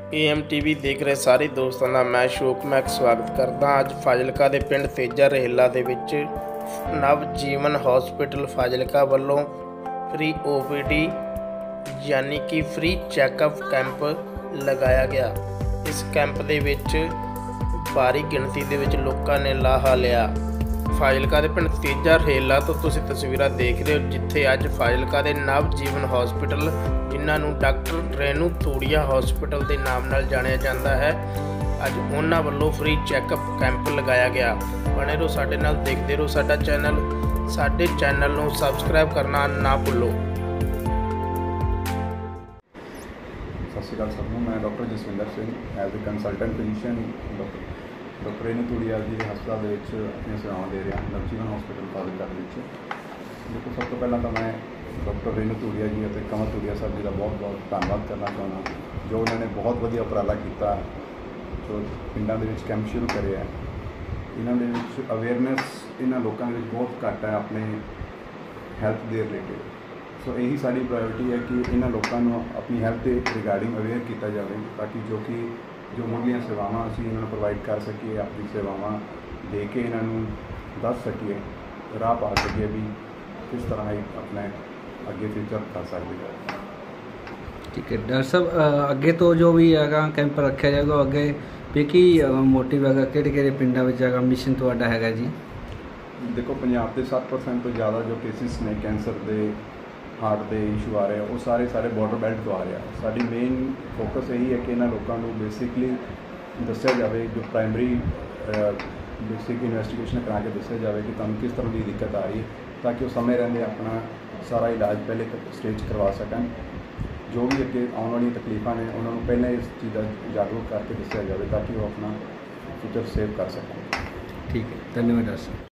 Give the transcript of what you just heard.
AMTV ਦੇਖ ਰਹੇ ਸਾਰੇ ਦੋਸਤਾਂ ਦਾ ਮੈਂ ਸ਼ੋਕ ਮੈਕ ਸਵਾਗਤ ਕਰਦਾ। ਅੱਜ ਫਾਜ਼ਿਲਕਾ ਦੇ ਪਿੰਡ ਤੇਜਾ ਰਹੇਲਾ ਦੇ ਵਿੱਚ ਨਵ ਜੀਵਨ ਹਸਪੀਟਲ ਫਾਜ਼ਿਲਕਾ ਵੱਲੋਂ ਫ੍ਰੀ OPD यानी कि फ्री चैकअप कैंप लगाया गया। इस कैंप ਦੇ ਵਿੱਚ ਭਾਰੀ ਗਿਣਤੀ ਦੇ ਵਿੱਚ ਲੋਕਾਂ ਨੇ ਲਾਹਾ ਲਿਆ। ਫਾਜ਼ਿਲਕਾ ਦੇ ਪਿੰਡ ਤੇਜਾ ਰਹੇਲਾ ਤੋਂ ਤੁਸੀਂ ਤਸਵੀਰਾਂ ਦੇਖ ਰਹੇ ਹੋ, ਜਿੱਥੇ ਅੱਜ ਫਾਜ਼ਿਲਕਾ ਦੇ ਨਵ ਜੀਵਨ ਹਸਪੀਟਲ, ਜਿਨ੍ਹਾਂ ਨੂੰ ਡਾਕਟਰ ਰੇਨੂ ਥੂੜੀਆ ਹਸਪੀਟਲ ਦੇ ਨਾਮ ਨਾਲ ਜਾਣਿਆ ਜਾਂਦਾ ਹੈ, ਅੱਜ ਉਹਨਾਂ ਵੱਲੋਂ ਫ੍ਰੀ ਚੈੱਕਅਪ कैंप लगाया गया। बने रहो साडे नाल, देखते रहो साडा चैनल। साडे चैनल ਨੂੰ ਸਬਸਕ੍ਰਾਈਬ ਕਰਨਾ ना भूलो। सत श्री अकाल सब ਨੂੰ। मैं doctor Jaswinder Singh as a consultant physician doctor Renu Thudiya ji हस्पताल ਦੇ ਵਿੱਚ ਆਪਣੀਆਂ ਸੇਵਾਵਾਂ ਦੇ ਰਿਹਾ ਨਵਜੀਵਨ ਹਸਪੀਟਲ ਫਾਜ਼ਿਲਕਾ ਦੇ ਵਿੱਚ। ਦੇਖੋ, ਸਭ ਤੋਂ ਪਹਿਲਾਂ ਤਾਂ ਮੈਂ ਡਾਕਟਰ ਰੇਨੂ ਥੂੜਿਆ ਜੀ ਅਤੇ ਕਮਲ ਥੂੜਿਆ ਸਾਹਿਬ ਜੀ ਦਾ ਬਹੁਤ ਧੰਨਵਾਦ ਕਰਨਾ ਚਾਹੁੰਦਾ, ਜੋ ਉਹਨਾਂ ਨੇ ਬਹੁਤ ਵਧੀਆ ਉਪਰਾਲਾ ਕੀਤਾ, ਜੋ ਪਿੰਡਾਂ ਦੇ ਵਿੱਚ ਕੈਂਪ ਸ਼ੁਰੂ ਕਰਿਆ। ਇਹਨਾਂ ਦੇ ਵਿੱਚ ਅਵੇਅਰਨੈਸ ਇਹਨਾਂ ਲੋਕਾਂ ਦੇ ਵਿੱਚ ਬਹੁਤ ਘੱਟ ਹੈ ਆਪਣੇ ਹੈਲਥ ਦੇ ਰਿਲੇਟਿਡ। ਸੋ ਇਹੀ ਸਾਡੀ ਪ੍ਰਾਇਓਰਟੀ ਹੈ ਕਿ ਇਹਨਾਂ ਲੋਕਾਂ ਨੂੰ ਆਪਣੀ ਹੈਲਥ ਦੇ ਰਿਗਾਰਡਿੰਗ ਅਵੇਅਰ ਕੀਤਾ ਜਾਵੇ, ਤਾਂ ਕਿ ਜੋ ਮੁੱਢਲੀਆਂ ਸੇਵਾਵਾਂ ਅਸੀਂ ਇਹਨਾਂ ਨੂੰ ਪ੍ਰੋਵਾਈਡ ਕਰ ਸਕੀਏ, ਆਪਣੀ ਸੇਵਾਵਾਂ ਦੇ ਕੇ ਇਹਨਾਂ ਨੂੰ ਦੱਸ ਸਕੀਏ, ਰਾਹ ਪਾ ਸਕੀਏ ਵੀ ਕਿਸ ਤਰ੍ਹਾਂ ਇਹ ਆਪਣੇ ਅੱਗੇ ਫਿਊਚਰ ਕਰ ਸਕਦੇ ਹਾਂ। ठीक है डॉक्टर साहब, अगे तो जो भी है कैंप रखा जाएगा, अगे भी की मोटिव है, किहड़े पिंडा में जगह मिशन तुहाडा हैगा जी? देखो, पंजाब के 60% तो ज़्यादा जो केसिस ने कैंसर के, हार्ट के इशू आ रहे हैं, वो सारे बॉर्डर बेल्ट तो आ रहे हैं। साडी मेन फोकस यही है कि इन्होंने लोगों को बेसिकली दस्या जाए, जो प्राइमरी बेसिक इन्वेस्टिगेशन करा के दस्या जाए कि तुहानूं किस तरह की दिक्कत आ रही है, ताकि वो समय रहते अपना सारा इलाज पहले स्टेज करवा सकन। जो भी अगे आने वाली तकलीफा ने उन्होंने पहले इस चीज़ का जागरूक करके दस्या जाए, ताकि वो अपना फ्यूचर सेव कर सकें। ठीक है, धन्यवाद डॉक्टर साहब।